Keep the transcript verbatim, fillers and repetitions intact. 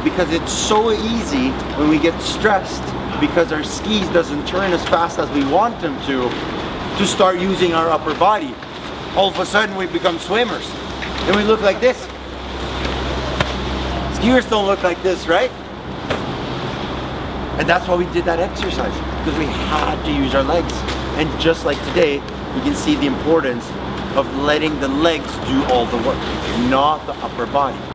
because it's so easy when we get stressed because our skis doesn't turn as fast as we want them to, to start using our upper body. All of a sudden we become swimmers. And we look like this. Skiers don't look like this, right? And that's why we did that exercise, because we had to use our legs. And just like today, you can see the importance of letting the legs do all the work, not the upper body.